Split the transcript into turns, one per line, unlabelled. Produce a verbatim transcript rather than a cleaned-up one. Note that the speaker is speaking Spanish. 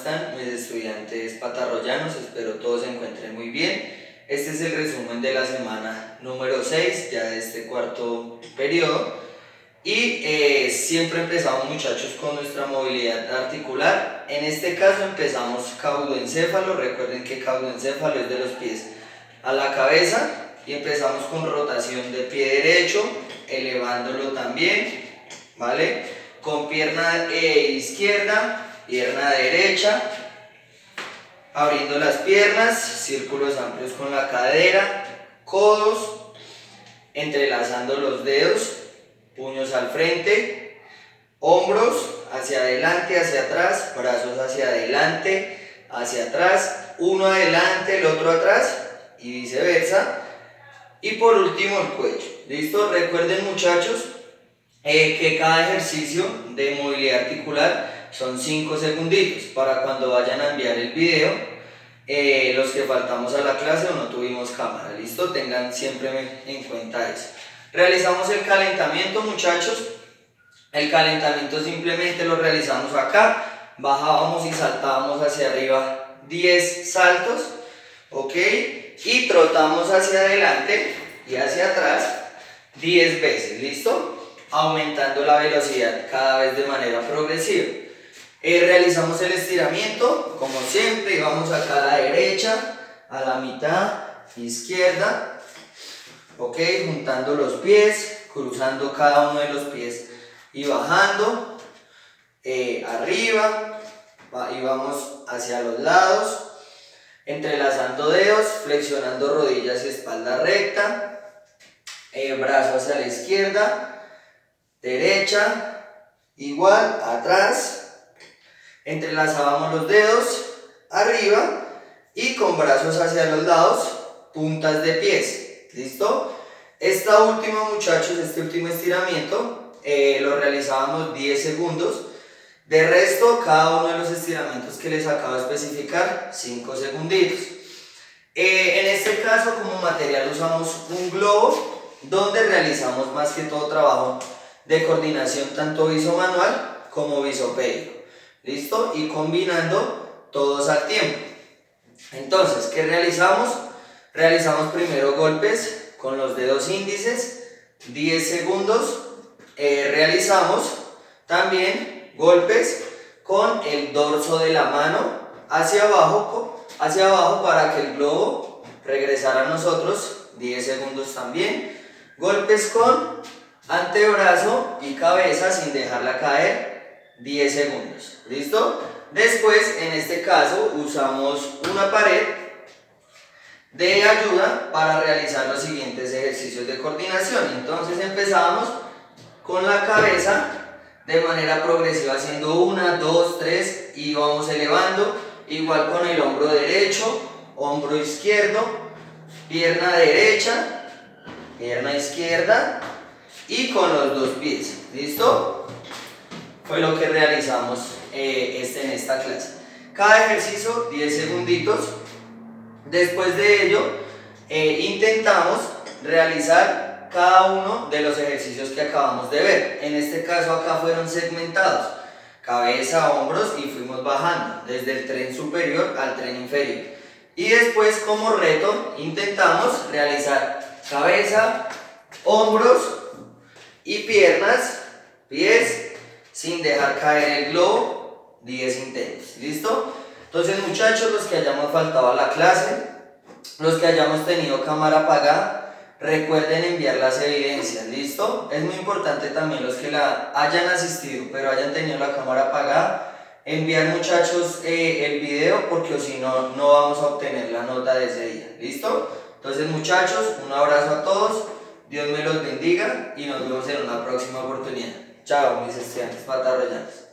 ¿Están mis estudiantes patarroyanos? Espero todos se encuentren muy bien. Este es el resumen de la semana número seis, ya de este cuarto periodo. Y eh, siempre empezamos, muchachos, con nuestra movilidad articular. En este caso empezamos caudoencéfalo. Recuerden que caudoencéfalo es de los pies a la cabeza. Y empezamos con rotación de pie derecho, elevándolo también, ¿vale? Con pierna eh, izquierda, pierna derecha, abriendo las piernas, círculos amplios con la cadera, codos, entrelazando los dedos, puños al frente, hombros hacia adelante, hacia atrás, brazos hacia adelante, hacia atrás, uno adelante, el otro atrás y viceversa. Y por último el cuello. ¿Listo? Recuerden, muchachos, eh, que cada ejercicio de movilidad articular son cinco segunditos para cuando vayan a enviar el video. Eh, los que faltamos a la clase o no tuvimos cámara. ¿Listo? Tengan siempre en cuenta eso. Realizamos el calentamiento, muchachos. El calentamiento simplemente lo realizamos acá. Bajábamos y saltábamos hacia arriba diez saltos. ¿Ok? Y trotamos hacia adelante y hacia atrás diez veces, ¿listo? Aumentando la velocidad cada vez de manera progresiva. Eh, realizamos el estiramiento, como siempre, y vamos acá a la derecha, a la mitad, izquierda, ¿ok? Juntando los pies, cruzando cada uno de los pies y bajando, eh, arriba, y vamos hacia los lados. Entrelazando dedos, flexionando rodillas y espalda recta, eh, brazo hacia la izquierda, derecha, igual, atrás, entrelazábamos los dedos, arriba y con brazos hacia los lados, puntas de pies, ¿listo? Esta última, muchachos, este último estiramiento eh, lo realizábamos diez segundos. De resto, cada uno de los estiramientos que les acabo de especificar, cinco segunditos. Eh, en este caso, como material usamos un globo, donde realizamos más que todo trabajo de coordinación, tanto visomanual como visopédico. ¿Listo? Y combinando todos al tiempo. Entonces, ¿qué realizamos? Realizamos primero golpes con los dedos índices, diez segundos. Eh, realizamos también golpes con el dorso de la mano hacia abajo, hacia abajo para que el globo regresara a nosotros, diez segundos también. Golpes con antebrazo y cabeza sin dejarla caer, diez segundos. ¿Listo? Después, en este caso, usamos una pared de ayuda para realizar los siguientes ejercicios de coordinación. Entonces empezamos con la cabeza de manera progresiva, haciendo una, dos, tres y vamos elevando, igual con el hombro derecho, hombro izquierdo, pierna derecha, pierna izquierda y con los dos pies. ¿Listo? Fue lo que realizamos eh, este, en esta clase. Cada ejercicio diez segunditos. Después de ello eh, intentamos realizar cada uno de los ejercicios que acabamos de ver. En este caso acá fueron segmentados, cabeza, hombros, y fuimos bajando desde el tren superior al tren inferior. Y después, como reto, intentamos realizar cabeza, hombros y piernas, pies, sin dejar caer el globo, diez intentos. ¿Listo? Entonces, muchachos, los que hayamos faltado a la clase, los que hayamos tenido cámara apagada, recuerden enviar las evidencias. ¿Listo? Es muy importante también los que la hayan asistido pero hayan tenido la cámara apagada, enviar, muchachos, eh, el video, porque si no, no vamos a obtener la nota de ese día. ¿Listo? Entonces, muchachos, un abrazo a todos, Dios me los bendiga y nos vemos en una próxima oportunidad. Chao, mis estudiantes patarroyanos.